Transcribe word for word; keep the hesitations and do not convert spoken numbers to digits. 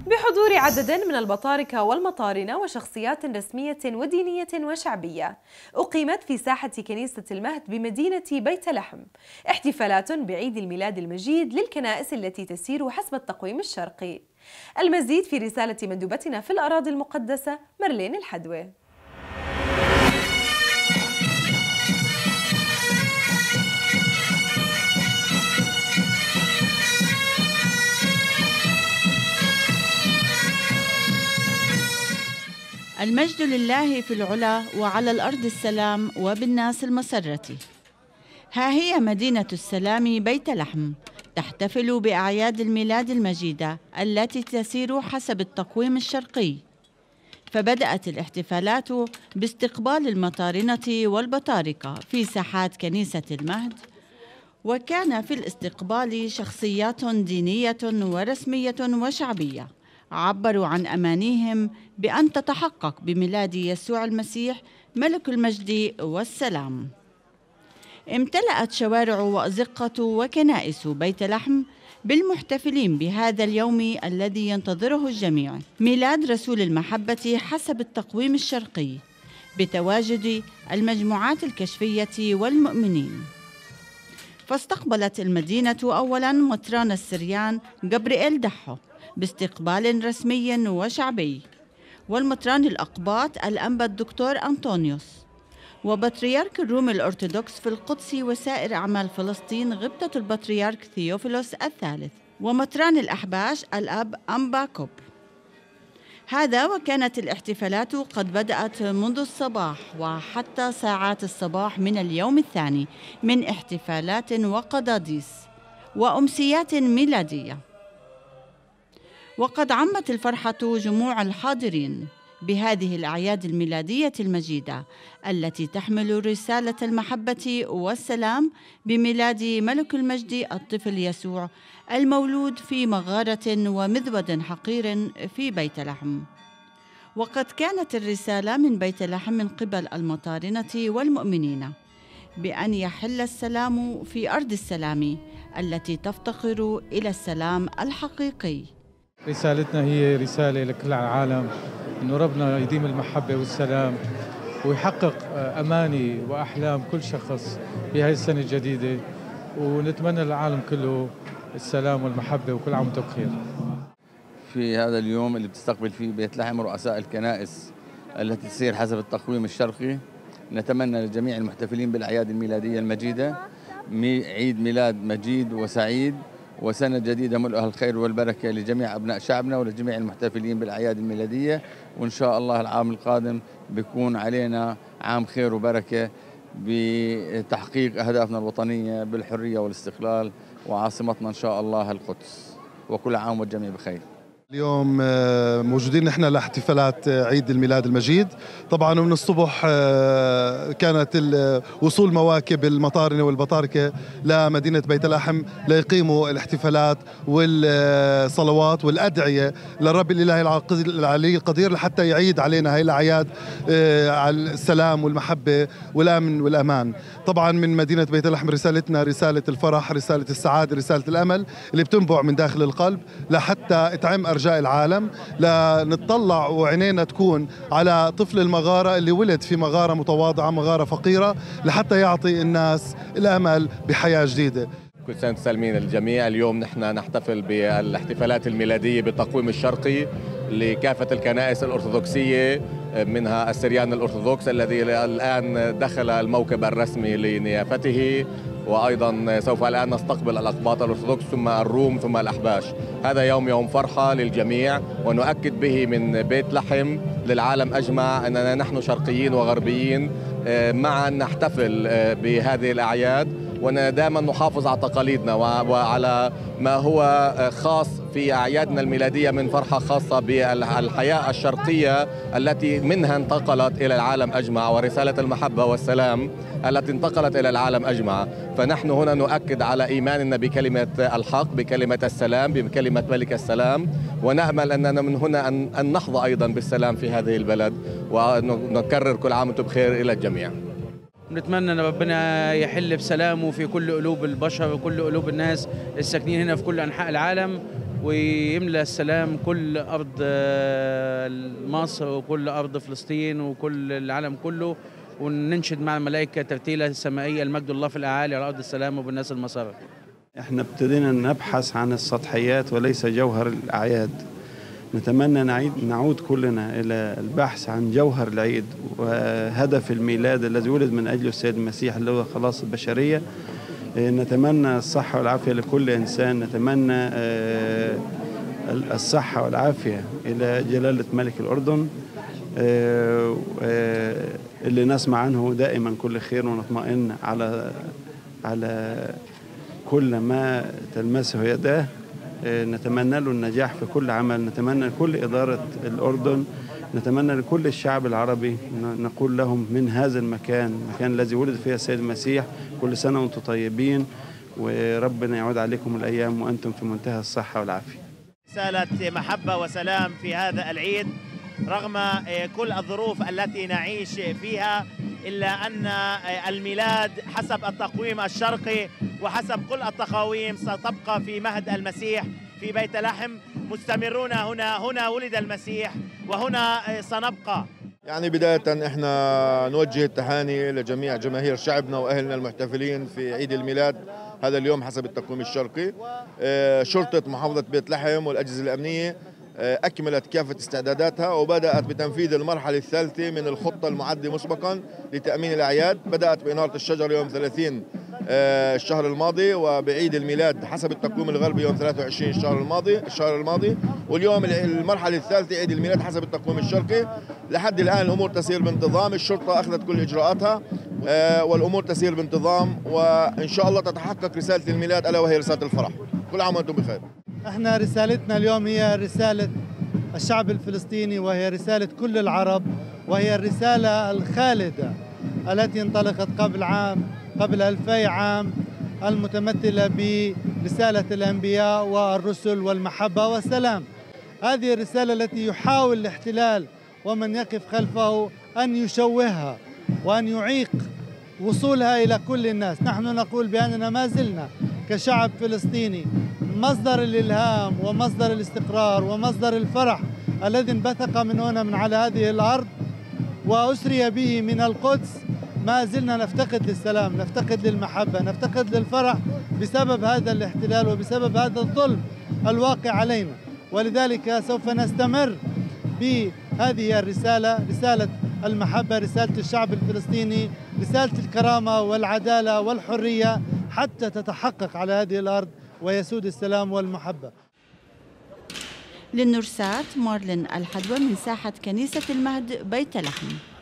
بحضور عدد من البطاركة والمطارنة وشخصيات رسمية ودينية وشعبية، أقيمت في ساحة كنيسة المهد بمدينة بيت لحم احتفالات بعيد الميلاد المجيد للكنائس التي تسير حسب التقويم الشرقي. المزيد في رسالة مندوبتنا في الأراضي المقدسة مارلين الحدوي. المجد لله في العلا وعلى الأرض السلام وبالناس المسرة. ها هي مدينة السلام بيت لحم تحتفل بأعياد الميلاد المجيدة التي تسير حسب التقويم الشرقي، فبدأت الاحتفالات باستقبال المطارنة والبطاركة في ساحات كنيسة المهد، وكان في الاستقبال شخصيات دينية ورسمية وشعبية عبروا عن أمانيهم بأن تتحقق بميلاد يسوع المسيح ملك المجد والسلام. امتلأت شوارع وأزقة وكنائس بيت لحم بالمحتفلين بهذا اليوم الذي ينتظره الجميع، ميلاد رسول المحبة حسب التقويم الشرقي، بتواجد المجموعات الكشفية والمؤمنين. فاستقبلت المدينة أولاً مطران السريان جبرائيل دحو باستقبال رسمي وشعبي، والمطران الأقباط الأنبا الدكتور أنطونيوس، وبطريرك الروم الأرثوذكس في القدس وسائر أعمال فلسطين غبطة البطريرك ثيوفيلوس الثالث، ومطران الأحباش الأب أنبا كوب. هذا وكانت الاحتفالات قد بدأت منذ الصباح وحتى ساعات الصباح من اليوم الثاني من احتفالات وقداديس وأمسيات ميلادية. وقد عمت الفرحة جموع الحاضرين بهذه الأعياد الميلادية المجيدة التي تحمل رسالة المحبة والسلام بميلاد ملك المجد الطفل يسوع المولود في مغارة ومذود حقير في بيت لحم. وقد كانت الرسالة من بيت لحم من قبل المطارنة والمؤمنين بأن يحل السلام في أرض السلام التي تفتقر إلى السلام الحقيقي. رسالتنا هي رسالة لكل العالم إنه ربنا يديم المحبة والسلام ويحقق أماني وأحلام كل شخص في هذه السنة الجديدة، ونتمنى للعالم كله السلام والمحبة وكل عام وانتم بخير. في هذا اليوم اللي بتستقبل فيه بيت لحم رؤساء الكنائس التي تسير حسب التقويم الشرقي، نتمنى لجميع المحتفلين بالأعياد الميلادية المجيدة عيد ميلاد مجيد وسعيد وسنة جديدة ملؤها الخير والبركة لجميع أبناء شعبنا ولجميع المحتفلين بالأعياد الميلادية، وإن شاء الله العام القادم بيكون علينا عام خير وبركة بتحقيق أهدافنا الوطنية بالحرية والاستقلال، وعاصمتنا إن شاء الله القدس، وكل عام والجميع بخير. اليوم موجودين نحن لاحتفالات عيد الميلاد المجيد. طبعا من الصبح كانت وصول مواكب المطارنة والبطاركة لمدينة بيت لحم ليقيموا الاحتفالات والصلوات والأدعية للرب الإله العلي القدير لحتى يعيد علينا هاي الأعياد على السلام والمحبة والأمن والأمان. طبعا من مدينة بيت لحم رسالتنا رسالة الفرح، رسالة السعادة، رسالة الأمل اللي بتنبع من داخل القلب لحتى تعم أرجاء العالم، لنطلع وعينينا تكون على طفل المغارة اللي ولد في مغارة متواضعة، مغارة فقيرة، لحتى يعطي الناس الأمل بحياة جديدة. كل سنة تسلمين الجميع. اليوم نحن نحتفل بالاحتفالات الميلادية بالتقويم الشرقي لكافة الكنائس الأرثوذكسية، منها السريان الأرثوذكس الذي الآن دخل الموكب الرسمي لنيافته، وأيضا سوف الآن نستقبل الأقباط الأرثوذكس ثم الروم ثم الأحباش. هذا يوم يوم فرحة للجميع، ونؤكد به من بيت لحم للعالم أجمع أننا نحن شرقيين وغربيين معا نحتفل بهذه الأعياد، ودائما نحافظ على تقاليدنا وعلى ما هو خاص في أعيادنا الميلادية من فرحة خاصة بالحياة الشرقية التي منها انتقلت إلى العالم أجمع، ورسالة المحبة والسلام التي انتقلت إلى العالم أجمع. فنحن هنا نؤكد على إيماننا بكلمة الحق، بكلمة السلام، بكلمة ملك السلام، ونأمل أننا من هنا أن نحظى أيضا بالسلام في هذه البلد، ونكرر كل عام وانتم بخير إلى الجميع. نتمنى ان ربنا يحل بسلامه في كل قلوب البشر وكل قلوب الناس الساكنين هنا في كل انحاء العالم، ويملأ السلام كل أرض مصر وكل أرض فلسطين وكل العالم كله، وننشد مع الملائكة ترتيلة سمائية المجد الله في الأعالي على أرض السلام وبالناس المسار. احنا ابتدينا نبحث عن السطحيات وليس جوهر الأعياد. نتمنى نعيد نعود كلنا إلى البحث عن جوهر العيد وهدف الميلاد الذي ولد من أجله السيد المسيح اللي هو خلاص البشرية. نتمنى الصحة والعافية لكل إنسان، نتمنى الصحة والعافية إلى جلالة ملك الأردن اللي نسمع عنه دائما كل خير، ونطمئن على على كل ما تلمسه يداه. نتمنى له النجاح في كل عمل، نتمنى لكل إدارة الأردن، نتمنى لكل الشعب العربي، نقول لهم من هذا المكان، المكان الذي ولد فيه السيد المسيح، كل سنة وأنتم طيبين، وربنا يعود عليكم الأيام وأنتم في منتهى الصحة والعافية. رسالة محبة وسلام في هذا العيد رغم كل الظروف التي نعيش فيها، إلا أن الميلاد حسب التقويم الشرقي وحسب كل التقاويم ستبقى في مهد المسيح في بيت لحم. مستمرون هنا، هنا ولد المسيح وهنا سنبقى. يعني بداية احنا نوجه التهاني لجميع جماهير شعبنا وأهلنا المحتفلين في عيد الميلاد هذا اليوم حسب التقويم الشرقي. شرطة محافظة بيت لحم والأجهزة الأمنية أكملت كافة استعداداتها وبدأت بتنفيذ المرحلة الثالثة من الخطة المعدة مسبقا لتأمين الأعياد. بدأت بإنارة الشجر يوم ثلاثين الشهر الماضي، وبعيد الميلاد حسب التقويم الغربي يوم ثلاثة وعشرين الشهر الماضي الشهر الماضي واليوم المرحلة الثالثة عيد الميلاد حسب التقويم الشرقي. لحد الآن الأمور تسير بانتظام، الشرطة أخذت كل إجراءاتها والأمور تسير بانتظام، وإن شاء الله تتحقق رسالة الميلاد ألا وهي رسالة الفرح. كل عام وأنتم بخير. احنا رسالتنا اليوم هي رسالة الشعب الفلسطيني، وهي رسالة كل العرب، وهي الرسالة الخالدة التي انطلقت قبل عام قبل ألفي عام، المتمثلة برسالة الأنبياء والرسل والمحبة والسلام. هذه الرسالة التي يحاول الاحتلال ومن يقف خلفه أن يشوهها وأن يعيق وصولها إلى كل الناس. نحن نقول بأننا ما زلنا كشعب فلسطيني مصدر الإلهام ومصدر الاستقرار ومصدر الفرح الذي انبثق من هنا من على هذه الأرض وأسري به من القدس. ما زلنا نفتقد للسلام، نفتقد للمحبة، نفتقد للفرح بسبب هذا الاحتلال وبسبب هذا الظلم الواقع علينا. ولذلك سوف نستمر بهذه الرسالة، رسالة المحبة، رسالة الشعب الفلسطيني، رسالة الكرامة والعدالة والحرية، حتى تتحقق على هذه الأرض ويسود السلام والمحبة. للنرسات مارلين الحدوى من ساحة كنيسة المهد بيت لحم.